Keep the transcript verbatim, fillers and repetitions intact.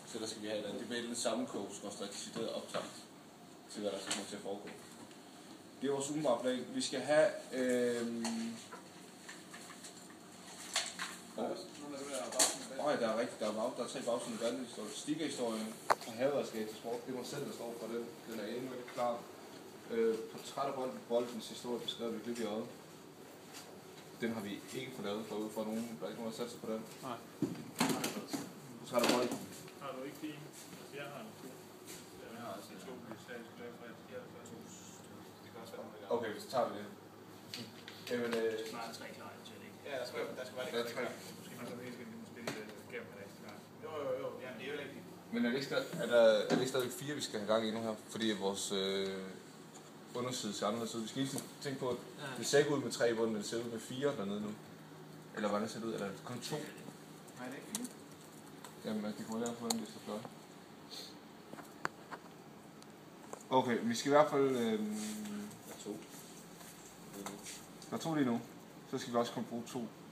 Så der skal vi have den. Det bliver den samme kurs, hvor der er decideret optagt til, hvad der skal komme til at foregå. Det er vores umiddelbare plan. Vi skal have... Øhm... Nej, der er rigtigt. Der er, bag, der er tre bagsiden i bandhistorien. Stikkerhistorien fra haveredskab til sport. Det er mig selv, der står for den. Den er endnu ikke klar. Øh, portræt af bolden, boldens historie beskrevet ved glip i øjet. Den har vi ikke fået lavet derude for nogen. Der er ikke nogen, der satser på den. Nej. Portræt af bolden. Har du ikke din? Altså, jeg har en to. Jeg har altså to. Okay, så tager vi det. Jamen, øh... Nej, tre klar, jeg tror ikke. Ja, der skal, der skal være lidt tre. Måske man så helt skal spille det gennem en ekstra gang. Jo, jo, jo. Jamen, det er jo ikke. Men er det ikke, er der, er det ikke stadig fire, vi skal have gang i nu her? Fordi vores øh, underside ser anderledes ud. Vi skal lige tænke på, at det ser ikke ud med tre i bunden, men det ser ud med fire dernede nu. Eller hvordan ser det ud? Eller kun to? Nej, det er ikke fire. Jamen, det kommer der på den liste flot. Okay, vi skal i hvert fald... Øh, der er to. Der er to lige nu. Så skal vi også kunne bruge to